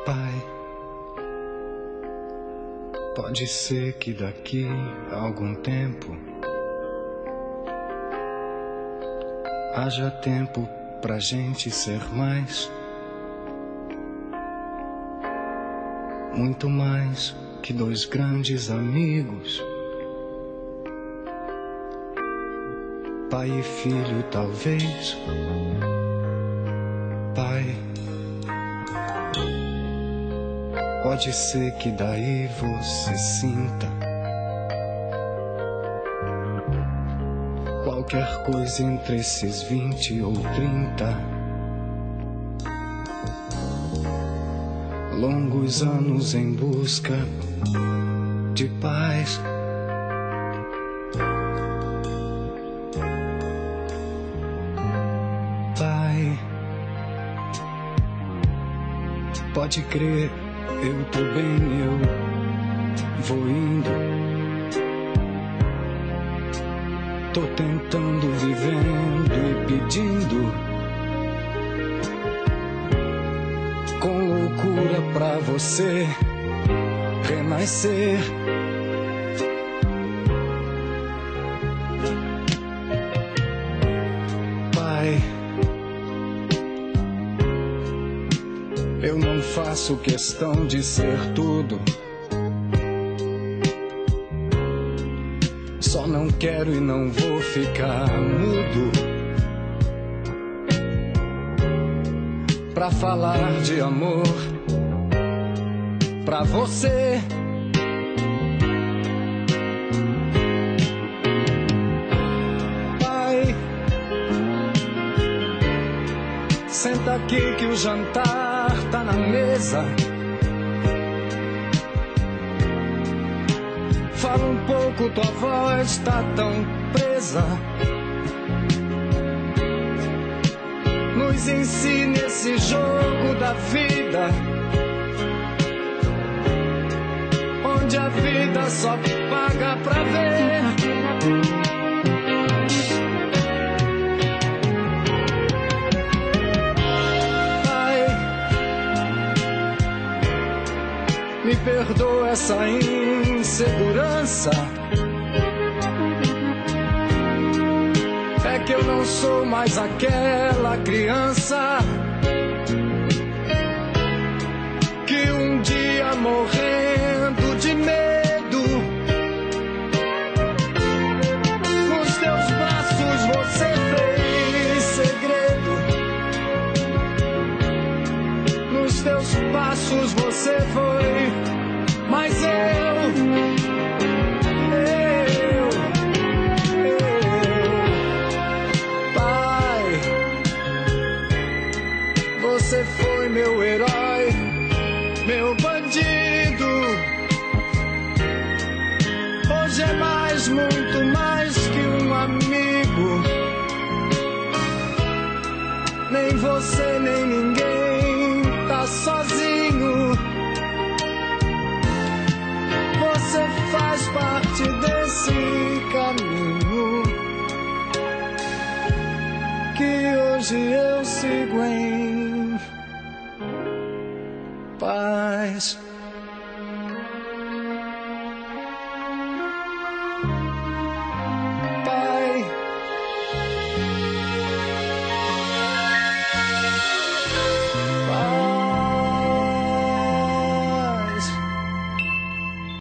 Pai, pode ser que daqui a algum tempo haja tempo pra gente ser mais, muito mais que dois grandes amigos, pai e filho talvez. Pai, pode ser que daí você sinta qualquer coisa entre esses 20 ou 30 longos anos em busca de paz. Pai, pode crer, eu tô bem, eu vou indo. Tô tentando, vivendo e pedindo com loucura pra você renascer. Pai, eu não faço questão de ser tudo, só não quero e não vou ficar mudo pra falar de amor pra você. Pai, senta aqui que o jantar tá na mesa. Fala um pouco, tua voz tá tão presa. Nos ensine esse jogo da vida, onde a vida só paga pra ver. Pai, me perdoa essa insegurança, é que eu não sou mais aquela criança que um dia morrendo de medo nos teus braços você fez segredo, nos teus passos você foi, mas você foi meu herói, meu bandido. Hoje é mais, muito mais que um amigo. Nem você, nem ninguém tá sozinho. Você faz parte desse caminho que hoje eu sigo em paz.